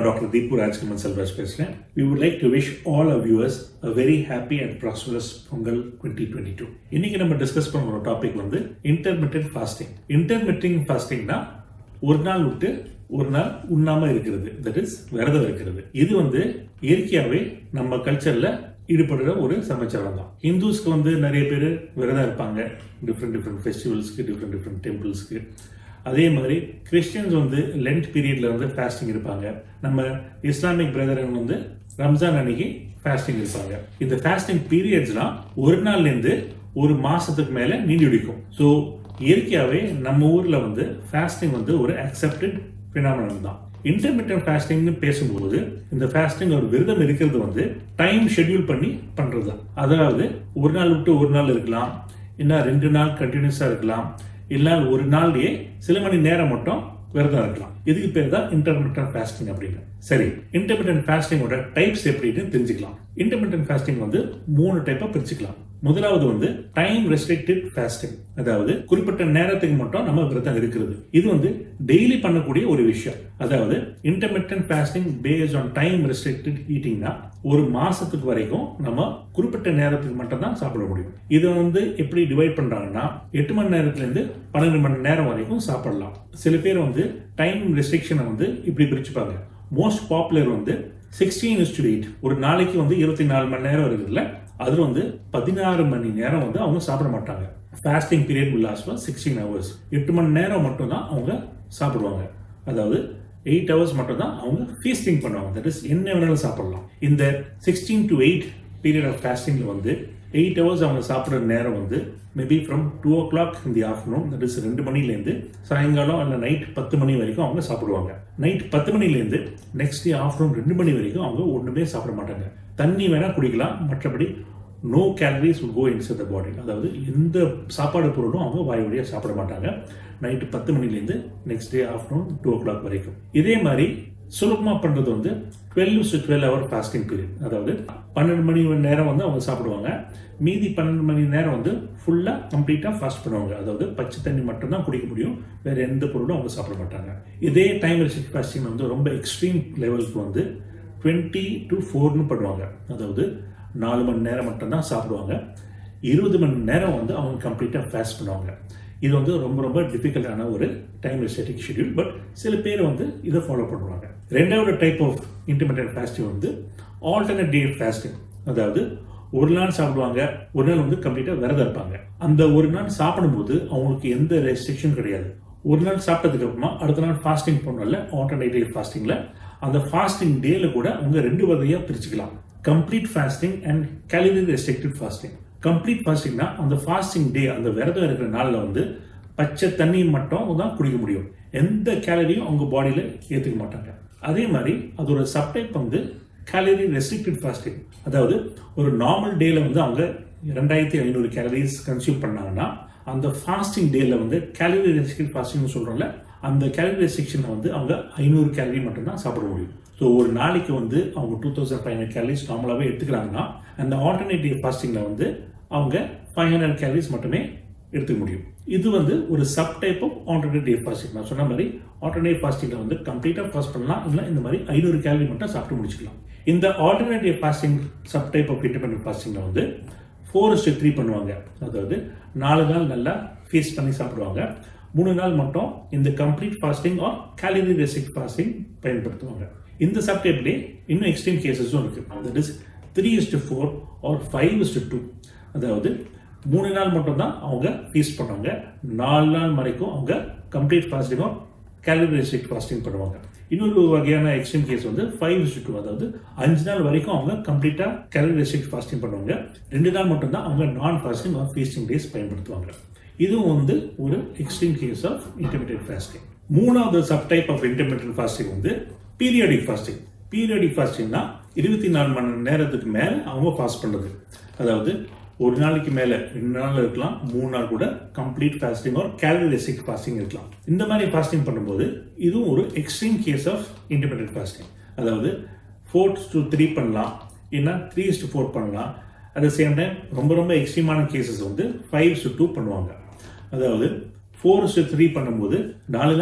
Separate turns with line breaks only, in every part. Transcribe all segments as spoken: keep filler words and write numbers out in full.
Dr Deepu Rajkamal Selvaraj. We would like to wish all our viewers a very happy and prosperous Pongal twenty twenty-two. இன்னைக்கு நம்ம discuss பண்ற topic வந்து intermittent fasting. Intermittent fasting னா ஒரு நாள் விட்டு ஒரு நாள் உண்ணாம இருக்கிறது, that is விரதம் இருக்கிறது. இது வந்து இயற்கையாவே நம்ம கல்ச்சர்ல ஈடுபடுற ஒரு சமாச்சாரம் தான். ஹிந்துஸ்க்கு வந்து நிறைய பேர் விரதம் இருப்பாங்க, டிஃப்ரெண்ட் டிஃப்ரெண்ட் ஃபெஸ்டிவல்ஸ்க்கு, டிஃப்ரெண்ட் டிஃப்ரெண்ட் டெம்பிள்ஸ்க்கு. அதே மாதிரி கிறிஸ்டியன்ஸ் வந்து லென்ட் பீரியட்ல வந்து ஃபாஸ்டிங் இருப்பாங்க. நம்ம இஸ்லாமிக் பிரதரன் வந்து ரம்ஜான் அன்னைக்கு ஃபாஸ்டிங் இருப்பாங்க. இந்த ஃபாஸ்டிங் பீரியட்ஸ்லாம் ஒரு நாள்ல இருந்து ஒரு மாசத்துக்கு மேல நீடிக்கும். ஸோ இயற்கையாவே நம்ம ஊர்ல வந்து ஃபாஸ்டிங் வந்து ஒரு அக்செப்டட் பினாமினன் தான். இன்டர்மிட்டன்ட் ஃபாஸ்டிங்னு பேசும்போது இந்த ஃபாஸ்டிங் ஒரு விரதம் இருக்கிறது வந்து டைம் ஷெட்யூல் பண்ணி பண்றது தான். அதாவது ஒரு நாள் விட்டு ஒரு நாள் இருக்கலாம், இல்ல ரெண்டு நாள் கண்டினியூஸா இருக்கலாம், இல்ல ஒரு நாள்லயே சில மணி நேரம் மட்டும் விரதம் இருக்கலாம். இதுக்கு பேர் தான் இன்டர்மிட்டன்ட் ஃபாஸ்டிங் அப்படின்னு. சரி, இன்டர்மிட்டன்ட் ஃபாஸ்டிங்கோட டைப்ஸ் எப்படின்னு தெரிஞ்சுக்கலாம். இன்டர்மிட்டன்ட் ஃபாஸ்டிங் வந்து மூணு டைப்பா பிரிச்சுக்கலாம். முதலாவது வந்து டைம் ரெஸ்ட்ரிக்டட் ஃபாஸ்டிங், அதாவது குறிப்பிட்ட நேரத்துக்கு மட்டும் நம்ம விரதம் இருக்கிறது. இது வந்து டெய்லி பண்ணக்கூடிய ஒரு விஷயம். அதாவது intermittent fasting based on time restricted ஈட்டிங்னா ஒரு மாசத்துக்கு வரைக்கும் நம்ம குறிப்பிட்ட நேரத்துக்கு மட்டும் தான் சாப்பிட முடியும். இது வந்து எப்படி டிவைட் பண்றாங்கன்னா எட்டு மணி நேரத்துல இருந்து பன்னெண்டு மணி நேரம் வரைக்கும் சாப்பிடலாம். சில பேர் வந்து டைம் ரெஸ்ட்ரிக்ஷனை வந்து இப்படி பிரிச்சுப்பாங்க. மோஸ்ட் பாப்புலர் வந்து சிக்ஸ்டீன் இஸ் டு எயிட், ஒரு நாளைக்கு வந்து இருபத்தி நாலு மணி நேரம் இருக்குதுல்ல, அதுல வந்து பதினாறு மணி நேரம் வந்து அவங்க சாப்பிட மாட்டாங்க. Fasting period will last for sixteen hours. எட்டு மணி நேரம் மட்டும் தான் அவங்க சாப்பிடுவாங்க. அதாவது எயிட் ஹவர்ஸ் மட்டும் தான் அவங்க ஃபீஸ்டிங் பண்ணுவாங்க. தட் இஸ் என்ன வேணாலும் சாப்பிடலாம். இந்த sixteen to eight period of ஃபாஸ்டிங்ல வந்து எயிட் ஹவர்ஸ் அவங்க சாப்பிட்ற நேரம் வந்து maybe from two o'clock in the afternoon, that is ரெண்டு மணிலேருந்து சாயங்காலம் இல்லை நைட் பத்து மணி வரைக்கும் அவங்க சாப்பிடுவாங்க. நைட் பத்து மணிலேருந்து நெக்ஸ்ட் டே ஆஃப்டர்நூன் ரெண்டு மணி வரைக்கும் அவங்க ஒன்றுமே சாப்பிட மாட்டாங்க. தண்ணி வேணா குடிக்கலாம், மற்றபடி no calories will go inside the body. அதாவது எந்த சாப்பாடு பொருளும் அவங்க வாய் வழியாக சாப்பிட மாட்டாங்க நைட்டு பத்து மணிலேருந்து next day afternoon two o'clock வரைக்கும். இதே மாதிரி சுலபமாக பண்ணுறது வந்து twelve to twelve hour fasting period. அதாவது பன்னெண்டு மணி நேரம் வந்து அவங்க சாப்பிடுவாங்க, மீதி பன்னெண்டு மணி நேரம் வந்து ஃபுல்லாக கம்ப்ளீட்டாக ஃபாஸ்ட் பண்ணுவாங்க. அதாவது பச்சை தண்ணி மட்டும் தான் குடிக்க முடியும், வேற எந்த பொருளும் அவங்க சாப்பிட மாட்டாங்க. இதே டைம் ரெஸ்ட்ரிக்ட் ஃபாஸ்டிங் வந்து ரொம்ப எக்ஸ்ட்ரீம் லெவலுக்கு வந்து டுவெண்ட்டி டு ஃபோர்னு பண்ணுவாங்க. அதாவது நாலு மணி நேரம் மட்டும்தான் சாப்பிடுவாங்க, இருபது மணி நேரம் வந்து அவங்க கம்ப்ளீட்டாக ஃபாஸ்ட் பண்ணுவாங்க. இது வந்து ரொம்ப ரொம்ப டிஃபிகல்ட்டான ஒரு டைம் ரெஸ்ட்ரிக்ட் ஷெட்யூல், பட் சில பேர் வந்து இதை ஃபாலோ பண்ணுவாங்க. ரெண்டாவது டைப் ஆஃப் இன்டர்மிட்டன்ட் ஃபாஸ்டிங் வந்து ஆல்டர்னேட் டே ஃபாஸ்டிங். அதாவது ஒரு நாள் சாப்பிடுவாங்க, ஒரு நாள் வந்து கம்ப்ளீட்டாக விரதம் இருப்பாங்க. அந்த ஒரு நாள் சாப்பிடும்போது அவங்களுக்கு எந்த ரெஸ்ட்ரிக்ஷன் கிடையாது. ஒரு நாள் சாப்பிட்டதுக்கு அப்புறமா அடுத்த நாள் ஃபாஸ்டிங் பண்ணல, ஆல்டர்னேட் டே ஃபாஸ்டிங்ல அந்த ஃபாஸ்டிங் டேல கூட அவங்க ரெண்டு வகையா பிரிச்சுக்கலாம். Complete fasting and calorie restricted fasting. Complete ஃபாஸ்டிங்னா அந்த ஃபாஸ்டிங் டே, அந்த விரதம் இருக்கிற நாளில் வந்து பச்சை தண்ணி மட்டும் தான் குடிக்க முடியும், எந்த கேலரியும் அவங்க பாடியில ஏற்றுக்க மாட்டாங்க. அதே மாதிரி அதோட சப்டைப் வந்து கேலரி ரெஸ்ட்ரிக்டட் ஃபாஸ்டிங். அதாவது ஒரு நார்மல் டேல வந்து அவங்க ரெண்டாயிரத்தி ஐநூறு கேலரிஸ் கன்சியூம் பண்ணாங்கன்னா அந்த ஃபாஸ்டிங் டேல வந்து கேலரி ரெஸ்ட்ரிக்டட் ஃபாஸ்டிங் சொல்றோம்ல, அந்த கேலரி ரெஸ்ட்ரிக்ஷனை வந்து அவங்க ஐநூறு கேலரி மட்டும் தான் சாப்பிட முடியும். ஸோ ஒரு நாளைக்கு வந்து அவங்க two thousand five hundred calories நார்மலாகவே எடுத்துக்கிறாங்கன்னா அந்த ஆல்டர்னேட்டிவ் ஃபாஸ்டிங்ல வந்து அவங்க ஃபைவ் ஹண்ட்ரட் கேலரிஸ் மட்டுமே எடுத்துக்க முடியும். இது வந்து ஒரு sub type of alternative fasting. நான் சொன்ன மாதிரி ஆல்டர்னேட்டிவ் ஃபாஸ்டிங்ல வந்து கம்ப்ளீட்டாக ஃபாஸ்ட் பண்ணலாம், இல்லை இந்த மாதிரி ஐநூறு கேலரி மட்டும் சாப்பிட்டு முடிச்சுக்கலாம். இந்த alternative fasting sub type of independent ஃபாஸ்டிங்ல வந்து ஃபோர் இஸ்டு த்ரீ பண்ணுவாங்க. அதாவது நாலு நாள் நல்லா ஃபீஸ்ட் பண்ணி சாப்பிடுவாங்க, மூணு நாள் மட்டும் இந்த complete fasting or calorie restrict fasting பயன்படுத்துவாங்க. இந்த சப்டைப்லேயே இன்னும் எக்ஸ்ட்ரீம் கேசஸும் இருக்கு. That is three is to four or five is to two. அதாவது மூணு நாள் மட்டும் தான் அவங்க ஃபீஸ்ட் பண்ணுவாங்க, நாலு நாள் வரைக்கும் அவங்க complete fasting or calorie restrict fasting பண்ணுவாங்க. இன்னொரு வகையான எக்ஸ்ட்ரீம் கேஸ் வந்து ஃபைவ் இஸ்டு டூ. அதாவது அஞ்சு நாள் வரைக்கும் அவங்க கம்ப்ளீட்டா கேலரி ரெஸ்ட்ரிக்ட் ஃபாஸ்டிங் பண்ணுவாங்க, ரெண்டு நாள் மட்டும் தான் அவங்க நான் ஃபாஸ்டிங் ஆர் ஃபீஸ்டிங் டேஸ் பயன்படுத்துவாங்க. இதுவும் வந்து ஒரு extreme case of intermittent fasting. மூணாவது sub type of intermittent fasting வந்து பீரியாடிக் ஃபாஸ்டிங். பீரியாடிக் ஃபாஸ்டிங்னா இருபத்தி நாலு மணி நேரத்துக்கு மேல அவங்க ஃபாஸ்ட் பண்றது. அதாவது ஒரு நாளைக்கு மேல ரெண்டு நாள் இருக்கலாம், மூணு நாள் கூட complete fasting or calorie restrict fasting இருக்கலாம். இந்த மாதிரி ஃபாஸ்டிங் பண்ணும்போது இதுவும் ஒரு extreme case of intermittent fasting. அதாவது ஃபோர் டு த்ரீ பண்ணலாம், இல்லைன்னா த்ரீ டு ஃபோர் பண்ணலாம். அட் த சேம் டைம் ரொம்ப ரொம்ப எக்ஸ்ட்ரீமான கேசஸ் வந்து ஃபைவ் டு டூ பண்ணுவாங்க. அதாவது ஃபோர் டு த்ரீ பண்ணும்போது நாலு நாள்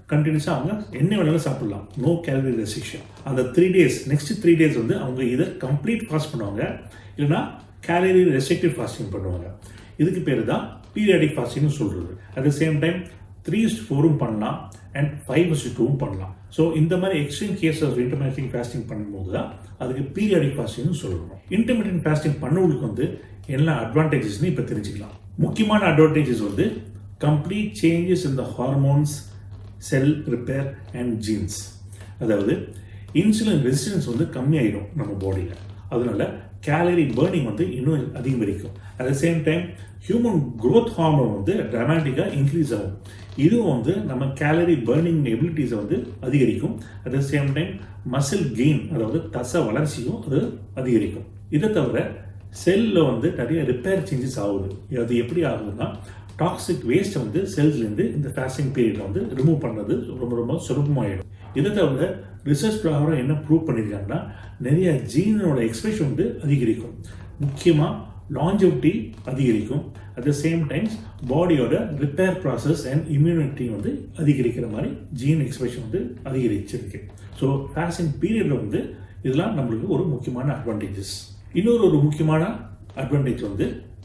கண்டினியூஸாக அவங்க என்ன வேணாலும் சாப்பிடலாம், நோ கேலரி ரெஸ்ட்ரிக்ஷன். அந்த three days next three days வந்து அவங்க இதை கம்ப்ளீட் ஃபாஸ்ட் பண்ணுவாங்க, இல்லைனா கேலரி ரெஸ்ட்ரிக்டிவ் ஃபாஸ்டிங் பண்ணுவாங்க. இதுக்கு பேர் தான் பீரியாடிக் ஃபாஸ்டிங்னு சொல்கிறது. At the same time three is ஃபோரும் பண்ணலாம் அண்ட் ஃபைவ் இஸ் டூவும் பண்ணலாம். ஸோ இந்த மாதிரி extreme case of intermittent fasting பண்ணும்போது தான் அதுக்கு பீரியாடிக் ஃபாஸ்டிங்னு சொல்லணும். இன்டர்மிட்டன்ட் ஃபாஸ்டிங் பண்ணவங்களுக்கு வந்து எல்லா அட்வான்டேஜஸ்னு இப்போ தெரிஞ்சுக்கலாம். முக்கியமான அட்வான்டேஜஸ் வந்து complete changes in the hormones, cell repair and genes. அதாவது இன்சுலின் ரெசிஸ்டன்ஸ் வந்து கம்மியாயிடும் நம்ம பாடியில், அதனால கேலரி பர்னிங் வந்து இன்னும் அதிகரிக்கும். At the same time human growth hormone வந்து ட்ராமாட்டிக்காக இன்க்ரீஸ் ஆகும். இதுவும் வந்து நம்ம கேலரி பர்னிங் எபிலிட்டிஸை வந்து அதிகரிக்கும். At the same time muscle gain, அதாவது தசை வளர்ச்சியும் அது அதிகரிக்கும். இதை தவிர செல்லில் வந்து நிறைய ரிப்பேர் சேஞ்சஸ் ஆகுது. அது எப்படி ஆகுதுன்னா டாக்ஸிக் வேஸ்ட்டை வந்து செல்ஸ்லேருந்து இந்த ஃபாஸ்டிங் பீரியடில் வந்து ரிமூவ் பண்ணுறது ரொம்ப ரொம்ப சுலபமாகிடும். இதை தவிர ரிசர்ச் பிரகாரம் என்ன ப்ரூவ் பண்ணியிருக்காங்கன்னா நிறைய ஜீனோட எக்ஸ்பிரஷன் வந்து அதிகரிக்கும். முக்கியமாக லாஞ்சிவிட்டி அதிகரிக்கும். அட் த சேம் டைம்ஸ் பாடியோட ரிப்பேர் ப்ராசஸ் அண்ட் இம்யூனிட்டி வந்து அதிகரிக்கிற மாதிரி ஜீன் எக்ஸ்பிரஷன் வந்து அதிகரிச்சிருக்கு. ஸோ ஃபாஸ்டிங் பீரியடில் வந்து இதெல்லாம் நம்மளுக்கு ஒரு முக்கியமான அட்வான்டேஜஸ். இன்னொரு ஒரு முக்கியமான அட்வான்டேஜ் வந்து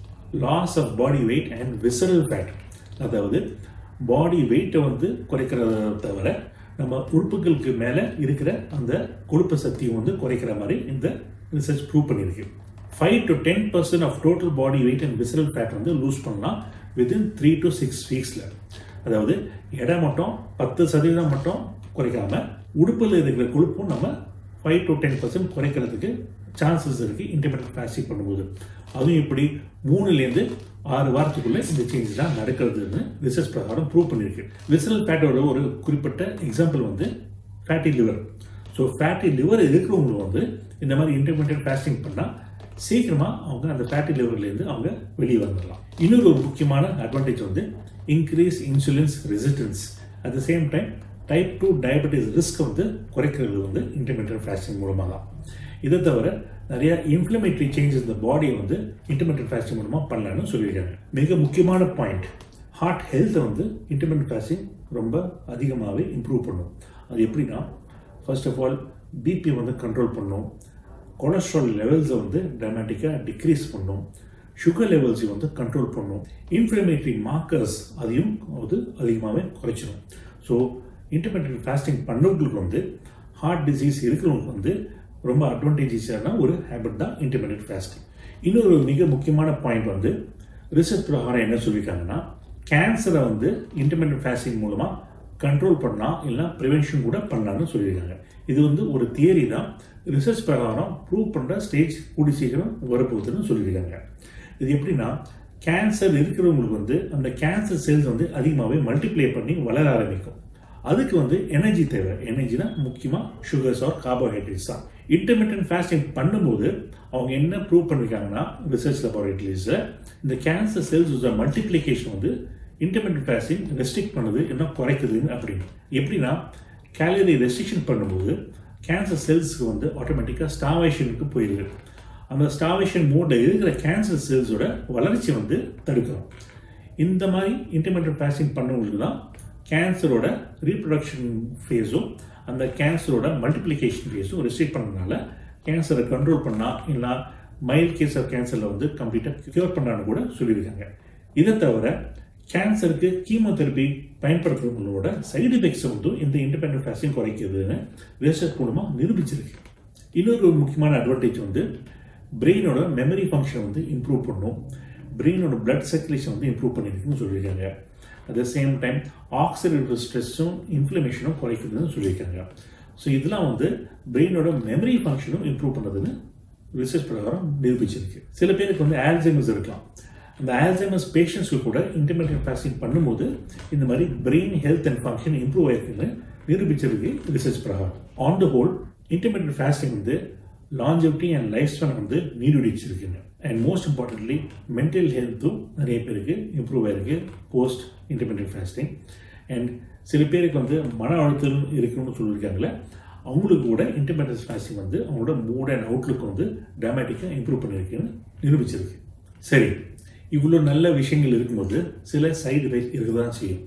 loss of body weight and visceral fat. அதாவது பாடி வெயிட்டை வந்து குறைக்கிறத தவிர நம்ம உறுப்புகளுக்கு மேலே இருக்கிற அந்த கொழுப்பு சக்தியை வந்து குறைக்கிற மாதிரி இந்த ரிசர்ச் ப்ரூவ் பண்ணியிருக்கு. Five to ten percent of total body weight and visceral fat வந்து லூஸ் பண்ணலாம் வித்தின் த்ரீ டு சிக்ஸ் வீக்ஸில். அதாவது எடை மட்டும் பத்து சதவீதம் மட்டும் குறைக்காமல் உடுப்பில் இருக்கிற கொழுப்பும் நம்ம ஃபைவ் டு டென் பர்சன்ட் குறைக்கிறதுக்கு சான்சஸ் இருக்குது இன்டர்மிட்டன்ட் ஃபாஸ்டிங் பண்ணும்போது. அதுவும் இப்படி மூணுலேருந்து ஆறு வாரத்துக்குள்ளே இந்த சேஞ்சஸ் தான் நடக்கிறதுன்னு ரிசர்ச் பிரகாரம் ப்ரூவ் பண்ணியிருக்கு. விசரல் ஃபேட்டோட ஒரு குறிப்பிட்ட எக்ஸாம்பிள் வந்து fatty liver. So fatty liver இருக்கிறவங்களுக்கு வந்து இந்த மாதிரி இன்டர்மிட்டன்ட் ஃபாஸ்டிங் பண்ணால் சீக்கிரமாக அவங்க அந்த ஃபேட்டி லிவர்லேருந்து அவங்க வெளியே வந்துடலாம். இன்னொரு ஒரு முக்கியமான அட்வான்டேஜ் வந்து increase insulins resistance. At the same time type two diabetes risk வந்து குறைக்கிறது வந்து இன்டர்மிட்டன்ட் ஃபாஸ்டிங் மூலமாக தான். இதை தவிர நிறைய இன்ஃப்ளமேட்டரி சேஞ்சஸ் இந்த பாடியை வந்து இன்டர்மிட்டன்ட் ஃபாஸ்டிங் மூலமாக பண்ணலான்னு சொல்லியிருக்காங்க. மிக முக்கியமான பாயிண்ட், ஹார்ட் ஹெல்த்தை வந்து இன்டர்மிட்டன்ட் ஃபாஸ்டிங் ரொம்ப அதிகமாகவே இம்ப்ரூவ் பண்ணும். அது எப்படின்னா ஃபர்ஸ்ட் ஆஃப் ஆல் பிபி வந்து கண்ட்ரோல் பண்ணும், கொலஸ்ட்ரால் லெவல்ஸை வந்து ட்ராமாட்டிக்காக டிக்ரீஸ் பண்ணும், சுகர் லெவல்ஸையும் வந்து கண்ட்ரோல் பண்ணும், இன்ஃப்ளமேட்டரி மார்க்கர்ஸ் அதையும் அது அதிகமாகவே குறைச்சிடும். ஸோ இன்டர்மிட்டன்ட் ஃபாஸ்டிங் பண்ணவங்களுக்கு வந்து ஹார்ட் டிசீஸ் இருக்கிறவங்களுக்கு வந்து ரொம்ப அட்வான்டேஜஸான ஒரு ஹேபிட் தான் இன்டர்மிட்டன்ட் ஃபாஸ்டிங். இன்னொரு மிக முக்கியமான பாயிண்ட் வந்து ரிசர்ச் பிரகாரம் என்ன சொல்லியிருக்காங்கன்னா கேன்சரை வந்து இன்டர்மிட்டன்ட் ஃபாஸ்டிங் மூலமாக கண்ட்ரோல் பண்ணலாம், இல்லைனா ப்ரிவென்ஷன் கூட பண்ணலான்னு சொல்லியிருக்காங்க. இது வந்து ஒரு தியரி தான், ரிசர்ச் பிரகாரம் ப்ரூவ் பண்ணுற ஸ்டேஜ் கூடி சீக்கிரம் வரப்போகுதுன்னு சொல்லியிருக்காங்க. இது எப்படின்னா கேன்சர் இருக்கிறவங்களுக்கு வந்து அந்த கேன்சர் செல்ஸ் வந்து அதிகமாகவே மல்டிப்ளை பண்ணி வளர ஆரம்பிக்கும். அதுக்கு வந்து எனர்ஜி தேவை. எனர்ஜினா முக்கியமாக சுகர்ஸ் ஆர் கார்போஹைட்ரேட்ஸ் தான். இன்டர்மிட்டன்ட் ஃபாஸ்டிங் பண்ணும்போது அவங்க என்ன ப்ரூவ் பண்ணியிருக்காங்கன்னா ரிசர்ச் லெபார்டரிஸில் இந்த கேன்சர் செல்ஸ் மல்டிப்ளிகேஷன் வந்து இன்டர்மிட்டன்ட் ஃபாஸ்டிங் ரெஸ்ட்ரிக்ட் பண்ணுது, என்ன குறைக்குதுன்னு அப்படின்னு. எப்படின்னா கேலரி ரெஸ்ட்ரிக்ஷன் பண்ணும்போது கேன்சர் செல்ஸுக்கு வந்து ஆட்டோமேட்டிக்காக ஸ்டார்வேஷனுக்கு போயிடுது. அந்த ஸ்டார்வேஷன் மோடில் இருக்கிற கேன்சர் செல்ஸோட வளர்ச்சி வந்து தடுக்கணும். இந்த மாதிரி இன்டர்மிட்டன்ட் ஃபாஸ்டிங் பண்ணவங்களுக்கு தான் கேன்சரோட ரீப்ரொடக்ஷன் ஃபேஸும் அந்த கேன்சரோட மல்டிப்ளிகேஷன் ஃபேஸும் ரெஸ்ட்ரிக்ட் பண்ணதுனால கேன்சரை கண்ட்ரோல் பண்ணால் இல்லை மைல்ட் கேஸ் ஆஃப் கேன்சரில் வந்து கம்ப்ளீட்டாக க்யூர் பண்ணான்னு கூட சொல்லியிருக்காங்க. இதை தவிர கேன்சருக்கு கீமோதெரப்பி பயன்படுத்துறவங்களோட சைடு எஃபெக்ட்ஸை வந்து இந்த இன்டர்மிட்டன்ட் ஃபாஸ்டிங் குறைக்குதுன்னு ரிசர்ச் மூலமாக நிரூபிச்சிருக்கு. இன்னொரு முக்கியமான அட்வான்டேஜ் வந்து பிரெயினோட மெமரி ஃபங்க்ஷன் வந்து இம்ப்ரூவ் பண்ணும், பிரெயினோட பிளட் சர்க்குலேஷன் வந்து இம்ப்ரூவ் பண்ணியிருக்குன்னு சொல்லியிருக்காங்க. At the same time oxidative ஸ்ட்ரெஸ்ஸும் இன்ஃப்ளமேஷனும் குறைக்குதுன்னு சொல்லியிருக்காங்க. ஸோ இதெல்லாம் வந்து பிரெயினோட மெமரி ஃபங்க்ஷனும் இம்ப்ரூவ் பண்ணுறதுன்னு ரிசர்ச் பிரகாரம் நிரூபிச்சிருக்கு. சில பேருக்கு வந்து ஆல்சைமர்ஸ் இருக்கலாம். அந்த ஆல்சைமர்ஸ் பேஷண்ட்ஸ்க்கு கூட இன்டர்மிட்டன்ட் ஃபாஸ்டிங் பண்ணும்போது இந்த மாதிரி brain health and function improve ஆயிருக்குன்னு நிரூபிச்சிருக்கு ரிசர்ச் பிரகாரம். On the whole intermittent fasting வந்து லாஞ்சிவிட்டி அண்ட் லைஃப் ஸ்பேன் வந்து நீடிச்சிருக்குங்க. அண்ட் மோஸ்ட் இம்பார்ட்டன்ட்லி மென்டல் ஹெல்த்தும் நிறைய பேருக்கு இம்ப்ரூவ் ஆயிருக்கு போஸ்ட் இன்டர்மிட்டன்ட் ஃபாஸ்டிங். அண்ட் சில பேருக்கு வந்து மன அழுத்தம் இருக்குன்னு சொல்லியிருக்காங்களே, அவங்களுக்கு கூட இன்டர்மிட்டன்ட் ஃபாஸ்டிங் வந்து அவங்களோட மூட் அண்ட் அவுட்லுக் வந்து ட்ராமேட்டிக்காக இம்ப்ரூவ் பண்ணியிருக்குன்னு நிரூபிச்சிருக்கு. சரி, இவ்வளோ நல்ல விஷயங்கள் இருக்கும்போது சில சைடு எஃபெக்ட் இருக்க தான் செய்யும்.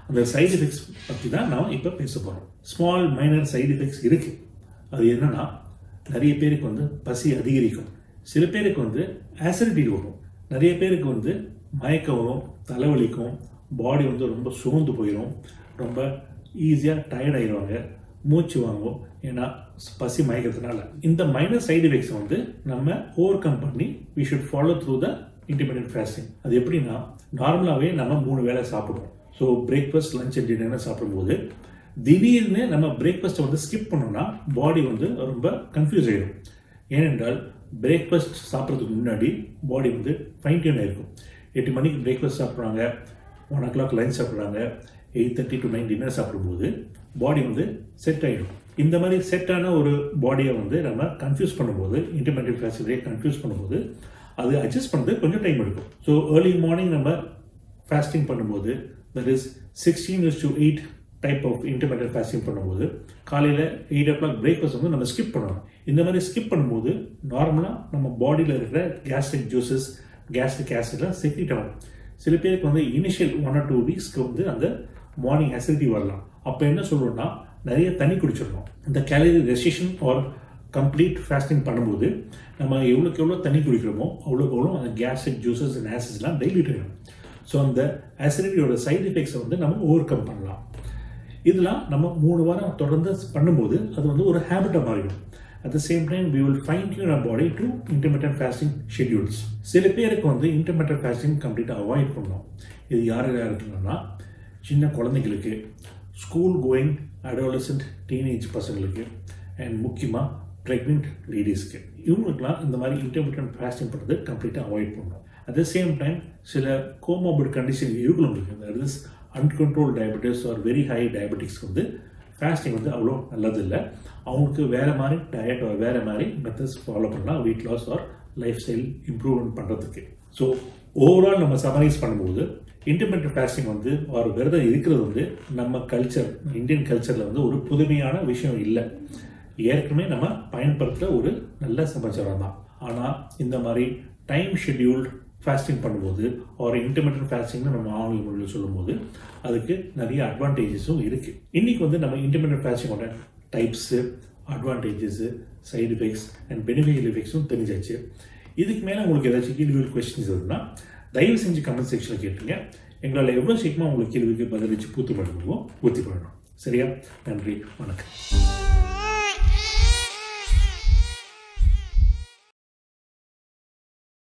அந்த சைடு எஃபெக்ட்ஸ் பற்றி தான் நாம் இப்போ பேச போகிறோம். ஸ்மால் மைனர் சைடு எஃபெக்ட்ஸ் இருக்குது. அது என்னன்னா, நிறைய பேருக்கு வந்து பசி அதிகரிக்கும், சில பேருக்கு வந்து ஆசிடிட்டி வரும், நிறைய பேருக்கு வந்து மயக்கம் வரும், தலைவலிக்கும், பாடி வந்து ரொம்ப சோர்ந்து போயிடும், ரொம்ப ஈஸியாக டயர்ட் ஆகிடுவாங்க, மூச்சு வாங்கும், ஏன்னா பசி மயக்கத்தினால. இந்த மைனர் சைடு எஃபெக்ட்ஸ் வந்து நம்ம ஓவர் கம் பண்ணி we should follow through the intermittent fasting. அது எப்படின்னா, நார்மலாகவே நம்ம மூணு வேளை சாப்பிடுவோம். So breakfast, lunch and dinner சாப்பிடும்போது திடீர்னு நம்ம பிரேக்ஃபாஸ்ட்டை வந்து ஸ்கிப் பண்ணோம்னா பாடி வந்து ரொம்ப கன்ஃபியூஸ் ஆகிடும். ஏனென்றால் பிரேக்ஃபாஸ்ட் சாப்பிட்றதுக்கு முன்னாடி பாடி வந்து ஃபைன் டியூன் ஆகிருக்கும். எட்டு மணிக்கு பிரேக்ஃபாஸ்ட் சாப்பிட்றாங்க, ஒன் ஓ கிளாக் லஞ்ச் சாப்பிட்றாங்க, eight thirty to nine dinner சாப்பிடும்போது பாடி வந்து செட் ஆகிடும். இந்த மாதிரி செட்டான ஒரு பாடியை வந்து நம்ம கன்ஃபியூஸ் பண்ணும்போது, இன்டர்மிட்டன்ட் ஃபாஸ்டிங்கை கன்ஃபியூஸ் பண்ணும்போது அது அட்ஜஸ்ட் பண்ணுறது கொஞ்சம் டைம் எடுக்கும். ஸோ ஏர்லி மார்னிங் நம்ம ஃபாஸ்டிங் பண்ணும்போது, that is sixteen is to eight type of intermittent fasting பண்ணும்போது காலையில் எயிட் ஓ கிளாக் பிரேக்ஃபாஸ்ட் வந்து நம்ம ஸ்கிப் பண்ணணும். இந்த மாதிரி ஸ்கிப் பண்ணும்போது நார்மலாக நம்ம பாடியில் இருக்கிற கேஸ்ட்ரிக் ஜூஸஸ், கேஸ்ட்ரிக் ஆசிட்லாம் செக்ரீட் ஆகும். சில பேருக்கு வந்து இனிஷியல் ஒன் ஆர் டூ வீக்ஸ்க்கு வந்து அந்த மார்னிங் அசிடிட்டி வரலாம். அப்போ என்ன சொல்கிறோம்னா, நிறைய தண்ணி குடிச்சிடணும். இந்த calorie restriction or complete fasting பண்ணும்போது நம்ம எவ்வளோக்கு எவ்வளோ தண்ணி குடிக்கிறோமோ அவ்வளோக்கு எவ்வளோ அந்த கேஸ்ட்ரிக் ஜூஸஸ் அண்ட் ஆசிட்ஸ்லாம் டைல்யூட் ஆகிடும். ஸோ அந்த அசிடிட்டியோட சைட் எஃபெக்ட்ஸை வந்து நம்ம ஓவர் கம் பண்ணலாம். இதெல்லாம் நம்ம மூணு வாரம் தொடர்ந்து பண்ணும்போது அது வந்து ஒரு ஹேபிட்டாக மாறிடும். At the same time we will fine tune our body to intermittent fasting schedules. சில பேருக்கு வந்து இன்டர்மிட்டன்ட் ஃபாஸ்டிங் கம்ப்ளீட்டாக அவாய்ட் பண்ணணும். இது யார் யாருக்குன்னா, சின்ன குழந்தைங்களுக்கு, ஸ்கூல் கோயிங் அடாலசன்ட் டீனேஜ் பசங்களுக்கு, அண்ட் முக்கியமாக ப்ரெக்னென்ட் லேடிஸ்க்கு, இவங்களுக்குலாம் இந்த மாதிரி இன்டர்மிட்டன்ட் ஃபாஸ்டிங் பண்ணுறது கம்ப்ளீட்டாக அவாய்ட் பண்ணணும். அட் த சேம் டைம் சில கோமாபிட் கண்டிஷன் இவங்களும் இருக்குது. That is uncontrol diabetes or very high டயபெட்டிக்ஸ்க்கு வந்து ஃபாஸ்டிங் வந்து அவ்வளோ நல்லது இல்லை. அவங்களுக்கு வேறு மாதிரி டயட் ஆர் வேறு மாதிரி மெத்தட்ஸ் ஃபாலோ பண்ணலாம் weight loss or life style improvement பண்ணுறதுக்கு. ஸோ ஓவரால் நம்ம சமரைஸ் பண்ணும்போது இன்டர்மிட்டன்ட் ஃபாஸ்டிங் வந்து ஒரு விரதம் இருக்கிறது வந்து நம்ம கல்ச்சர், இந்தியன் கல்ச்சரில் வந்து ஒரு புதுமையான விஷயம் இல்லை. ஏற்கனவே நம்ம பயன்படுத்துகிற ஒரு நல்ல சமாச்சாரம் தான். ஆனால் இந்த மாதிரி டைம் ஷெட்யூல்டு ஃபாஸ்டிங் பண்ணும்போது ஒரு இன்டர்மிட்டன்ட் ஃபாஸ்டிங்னு நம்ம ஆங்கில மொழியில் சொல்லும்போது அதுக்கு நிறைய அட்வான்டேஜஸும் இருக்குது. இன்றைக்கி வந்து நம்ம இன்டர்மிட்டன்ட் ஃபாஸ்டிங்கோட types, advantages, side effects and beneficial எஃபெக்ட்ஸும் தெரிஞ்சாச்சு. இதுக்கு மேலே உங்களுக்கு ஏதாச்சும் கேள்விகள் கொஸ்டின்ஸ் இருந்தால் தயவு செஞ்சு கமெண்ட் செக்ஷனில் கேட்டுருங்க. எங்களால் எவ்வளோ சீக்கிரமாக உங்களுக்கு கேள்விக்கு பதிலளித்து பூர்த்தி பண்ண முடியுமோ பூர்த்தி பண்ணணும். சரியா? நன்றி, வணக்கம்.